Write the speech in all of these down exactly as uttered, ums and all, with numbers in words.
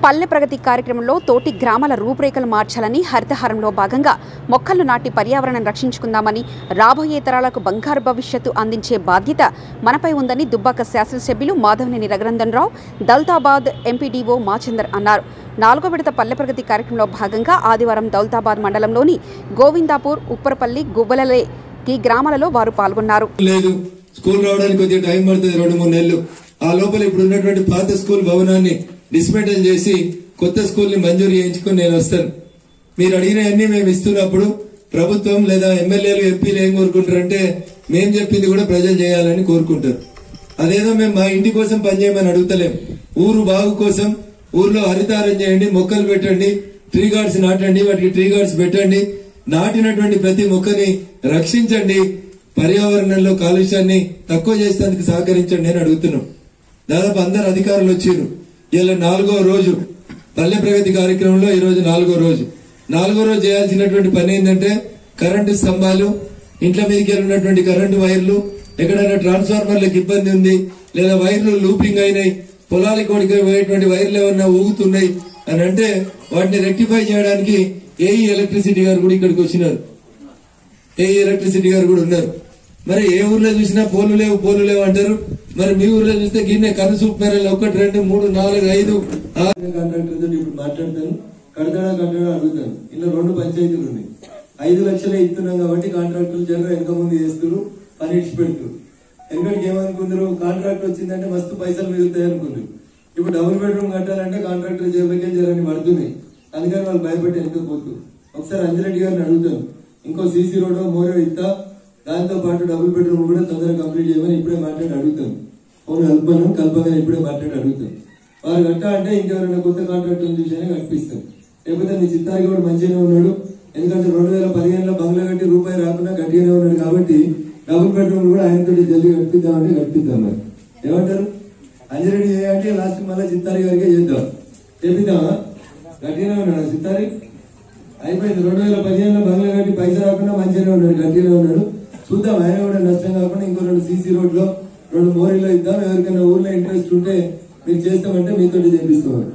పల్లె ప్రగతి కార్యక్రమంలో తోటి గ్రామాల రూపురేఖలు మార్చాలని హరితహారంలో భాగంగా మొక్కలు నాటి పర్యావరణం రక్షించుకుందామని రాబోయే తరాలకు బంగారు భవిష్యత్తు అందించే బాధ్యత మనపై ఉందని దుబ్బాక శాసనసభ్యులు మాధవనేని రఘునందన్ రావు దౌలతాబాద్ ఎంపీడీఓ మాచందర్ అన్నారు. నాలుగో విడత పల్లె ప్రగతి కార్యక్రమంలో భాగంగా ఆదివారం దౌలతాబాద్ మండలంలోని గోవిందాపూర్, ఉప్పరపల్లి, గువ్వలలే ఈ గ్రామాలలో వారు పాల్గొన్నారు. స్కూల్ రావడానికి కొద్దిగా టైం పడుతుంది, రెండు మూడు నెలలు. ఆ లోపల ఇప్పుడు ఉన్నటువంటి పాత స్కూల్ భవనాన్ని డిస్మెంటల్ చేసి కొత్త స్కూల్ ని మంజూరు చేయించుకుని నేను వస్తాను. మీరు అడిగినవన్నీ మేము ఇస్తున్నప్పుడు ప్రభుత్వం లేదా ఎమ్మెల్యేలు, ఎంపీలు ఏం కోరుకుంటారంటే మేము చెప్పింది కూడా ప్రజలు చేయాలని కోరుకుంటారు. అదేదో మేము మా ఇంటి కోసం పనిచేయమని అడుగుతలేం. ఊరు బాగు కోసం ఊర్లో హరితారం చేయండి, మొక్కలు పెట్టండి, ట్రీ గార్డ్స్ నాటండి, వాటికి ట్రీ గార్డ్స్ పెట్టండి, నాటినటువంటి ప్రతి మొక్కని రక్షించండి, పర్యావరణంలో కాలుష్యాన్ని తక్కువ చేసేందుకు సహకరించండి అని అడుగుతున్నాం. దాదాపు అందరు అధికారులు వచ్చారు. ఇలా నాలుగో రోజు పల్లె ప్రగతి కార్యక్రమంలో ఈ రోజు నాలుగో రోజు నాలుగో రోజు చేయాల్సినటువంటి పని ఏంటంటే కరెంటు స్తంభాలు, ఇంట్ల మీదకి ఉన్నటువంటి కరెంటు వైర్లు, ఎక్కడైనా ట్రాన్స్ఫార్మర్లకు ఇబ్బంది ఉంది లేదా వైర్లు లూపింగ్ అయినాయి, పొలాలకు పోయేటువంటి వైర్లు ఏమన్నా ఊగుతున్నాయి అని అంటే వాటిని రెక్టిఫై చేయడానికి ఏఈ ఎలక్ట్రిసిటీ గారు కూడా ఇక్కడికి వచ్చినారు. ఏఈ ఎలక్ట్రిసిటీ గారు కూడా ఉన్నారు. మరి ఏ ఊర్లో చూసినా పోలు లేవు పోలు లేవు అంటారు. మరి మీ ఊర్లో చూస్తే గిన్నె కనుసూపు మేరలు ఒకటి, రెండు, మూడు, నాలుగు, ఐదు కాంట్రాక్టర్ తోటి ఇప్పుడు మాట్లాడతాను. కడతాడా కట్టడా అడుగుతాను. ఇలా రెండు పంచాయతీలు ఉన్నాయి. ఐదు లక్షలే ఇస్తున్నాం కాబట్టి కాంట్రాక్టర్లు జగన్ వెనక ముందు చేస్తున్నారు, పని ఇచ్చి పెడుతున్నారు. ఎందుకంటే ఏమనుకుందరు, కాంట్రాక్ట్ వచ్చిందంటే మస్తు పైసలు మిగులుతాయి అనుకుంటారు. ఇప్పుడు డబుల్ బెడ్రూమ్ కట్టాలంటే కాంట్రాక్టర్ జేబులకే జరని పడుతున్నాయి. అందుకని వాళ్ళు భయపెట్టి వెనకపోతున్నారు. ఒకసారి అంజిరెడ్డి గారిని అడుగుతాను, ఇంకో సీసీ రోడ్ మోరో ఇస్తా, దాంతో పాటు డబుల్ బెడ్రూమ్ కూడా తొందరగా కంప్లీట్ చేయమని ఇప్పుడే మాట్లాడి అడుగుతాను. ఫోన్ కల్పను కల్పగా ఇప్పుడే మాట్లాడి అడుగుతాను. వారు కట్టా అంటే ఇంకెవరైనా కొత్త కాంట్రాక్టర్ చూసానే కనిపిస్తాను. లేకపోతే మీ చిత్తారి కూడా మంచిగానే ఉన్నాడు. ఎందుకంటే రెండు వేల పదిహేనులో బంగ్లా కట్టి రూపాయి రాకుండా గట్టిగానే ఉన్నాడు కాబట్టి డబుల్ బెడ్రూమ్ కూడా ఆయనతో జల్దీ కట్టిద్దామంటే కట్టిద్దాం. మరి ఏమంటారు? అంజిరెడ్డి చేయాలంటే లాస్ట్ మళ్ళీ చిత్తారి గారికే చేద్దాం. చేపిద్దామా? గట్టిగానే ఉన్నాడు చిత్తారి. అయిపోయింది. రెండు వేల పదిహేనులో బంగ్లా కట్టి పైసా రాకుండా మంచిగానే ఉన్నాడు, గట్టిగానే ఉన్నాడు. చూద్దాం, ఆయన కూడా నష్టం కాకుండా ఇంకో రెండు సీసీ రోడ్లో, రెండు మోరీలో ఇద్దాం. ఎవరికైనా ఊర్లో ఇంట్రెస్ట్ ఉంటే మీరు చేస్తామంటే మీతో చేపిస్తామని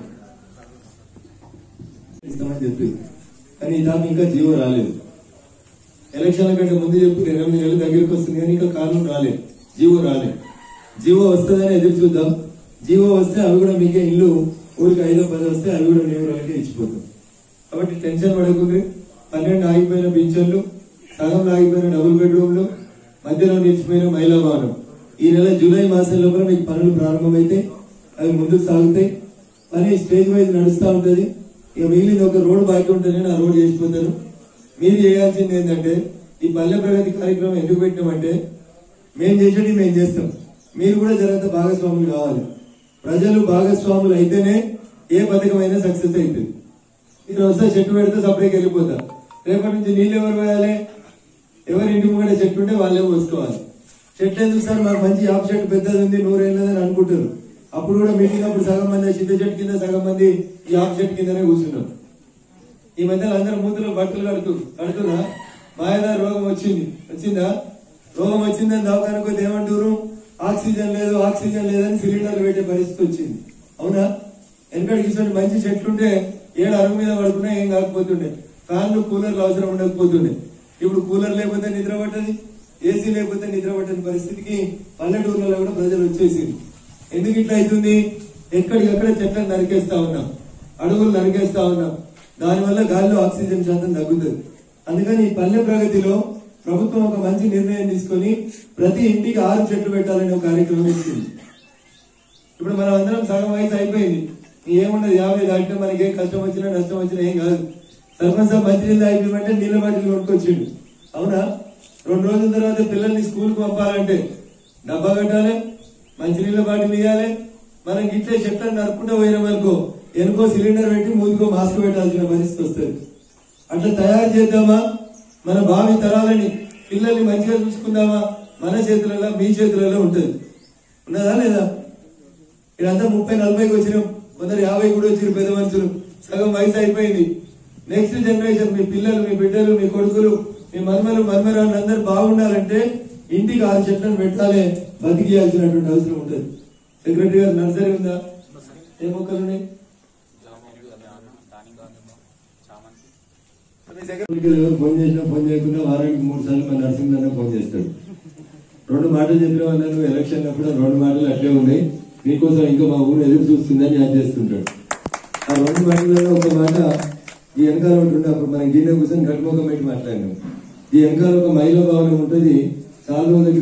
ఇస్తామని చెప్పి, కానీ దానికి ఇంకా జీవో రాలేదు. ఎలక్షన్ల కంటే ముందు చెప్పి ఎనిమిది నెలలు దగ్గరికి వస్తుంది కానీ ఇంకా కాలం రాలేదు, జీవో రాలేదు. జీవో వస్తుందని ఎదురు చూద్దాం. జీవో వస్తే అవి కూడా మీకే ఇల్లు ఊరికి ఐదో పది వస్తే అవి కూడా నియమరాలకే ఇచ్చిపోతాం. కాబట్టి టెన్షన్ పడకుండా పన్నెండు ఆగిపోయిన పింఛన్లు, సగంలో ఆగిపోయిన డబుల్ బెడ్రూమ్లు, మధ్యలో నిలిచిపోయిన మహిళా భవనం ఈ నెల జూలై మాసం లోపల మీకు పనులు ప్రారంభమైతే అవి ముందుకు సాగుతాయి. పని స్టేజ్ వైజ్ నడుస్తూ ఉంటుంది. ఇక మిగిలింది ఒక రోడ్డు బాకీ ఉంటేనే ఆ రోడ్డు చేసిపోతారు. మీరు చేయాల్సింది ఏంటంటే ఈ పల్లె ప్రగతి కార్యక్రమం ఎందుకు పెట్టామంటే మేము చేసేది మేము చేస్తాం, మీరు కూడా జరంత భాగస్వాములు కావాలి. ప్రజలు భాగస్వాములు అయితేనే ఏ పథకమైనా సక్సెస్ అవుతుంది. మీరు వస్తే చెట్టు పెడితే సపరేట్కి వెళ్ళిపోతారు. రేపటి నుంచి నీళ్ళు ఎవరు పోయాలి? ఎవరి ఇంటి ముంగడే చెట్టు ఉంటే వాళ్ళే పోసుకోవాలి. చెట్టు ఎందుకు సార్, మాకు మంచి యాప్ చెట్టు పెద్దది ఉంది, నూరేళ్ళదని అనుకుంటారు. అప్పుడు కూడా మీటింగ్ అప్పుడు సగం మంది చింత చెట్టు కింద, సగం మంది ఈ యాప్ చెట్టు కిందనే కూర్చున్నారు. ఈ మధ్యలో అందరు మూతులు బట్టలు కడుతూ కడుతున్నా మాయదారి రోగం వచ్చింది. వచ్చిందా? రోగం వచ్చిందని దవాఖానకు పోతే ఏమంటారు? ఆక్సిజన్ లేదు, ఆక్సిజన్ లేదని సిలిండర్లు పెట్టే పరిస్థితి వచ్చింది. అవునా? వెనకడికి ఇటువంటి మంచి చెట్లుంటే ఏడు అరుగు మీద పడుకున్నా ఏం కాకపోతుండే, ఫ్యాన్లు కూలర్లు అవసరం ఉండకపోతుండే. ఇప్పుడు కూలర్ లేకపోతే నిద్ర పట్టది, ఏసీ లేకపోతే నిద్ర పట్టని పరిస్థితికి పల్లెటూర్లలో కూడా ప్రజలు వచ్చేసింది. ఎందుకు ఇట్లా అవుతుంది? ఎక్కడికక్కడ చెట్లను నరికేస్తా ఉన్నాం, అడుగులు నరికేస్తా ఉన్నాం. దానివల్ల గాలిలో ఆక్సిజన్ శాతం తగ్గుతుంది. అందుకని ఈ పల్లె ప్రగతిలో ప్రభుత్వం ఒక మంచి నిర్ణయం తీసుకుని ప్రతి ఇంటికి ఆరు చెట్లు పెట్టాలనే ఒక కార్యక్రమం ఇచ్చింది. ఇప్పుడు మనం అందరం సగం వయసు అయిపోయింది, ఏమున్నది యాభై దాటినా మనకి ఏం కష్టం వచ్చినా నష్టం వచ్చినా ఏం కాదు. సర్పంచ్ మంచినీళ్ళు అయిపోయిందంటే నీళ్ళ బాటిల్ కొనుక్కొచ్చిండు. అవునా? రెండు రోజుల తర్వాత పిల్లల్ని స్కూల్ కు పంపాలంటే డబ్బా కట్టాలి, మంచినీళ్ళ బాటిల్ ఇవ్వాలి. మనం ఇట్లే చెట్లను నరుకుంటూ పోయినాం అనుకో, ఎనుకో సిలిండర్ పెట్టి మూదుకో మాస్క్ పెట్టాల్సిన పరిస్థితి వస్తుంది. అట్లా తయారు చేద్దామా? మన భావి తరాలని, పిల్లల్ని మంచిగా చూసుకుందామా? మన చేతులలో, మీ చేతులలో ఉంటుంది. ఉన్నదా లేదా? ఇదంతా ముప్పై నలభైకి వచ్చినాం, కొందరు యాభై కూడా వచ్చిన పెద్ద మనుషులు. సగం వయసు అయిపోయింది. నెక్స్ట్ జనరేషన్ మీ పిల్లలు, మీ బిడ్డలు, మీ కొడుకులు, మీ మన్మలు, మన్మరాలు అందరూ బాగుండాలంటే ఇంటికి ఆరు చెట్లను పెట్టాలి, బతికియాల్సినటువంటి అవసరం ఉంటుంది. సెక్రటరీ గారు నర్సరీ ఉందా? ఏ మొక్కలు ఉన్నాయి? ఫోన్ చేసినా ఫోన్ చేయకుండా వారానికి మూడు సార్లు మన నరసింహ ఫోన్ చేస్తాడు. రెండు మాటలు చెప్పిన వాళ్ళ నువ్వు ఎలక్షన్ అప్పుడు రెండు మాటలు అట్లే ఉన్నాయి, నీకోసం ఇంకా మా ఊరు ఎదురు చూస్తుందని యాడ్ చేస్తుంటాడు. ఆ రెండు మాటలలో ఒక మాట ఈ వెనకాల ఉంటుండే, అప్పుడు మనం గిన్నె కూర్చొని గట్టుముఖం పెట్టి మాట్లాడినాం. ఈ వెనకాల ఒక మహిళా భవనం ఉంటుంది, చాలా రోజులకి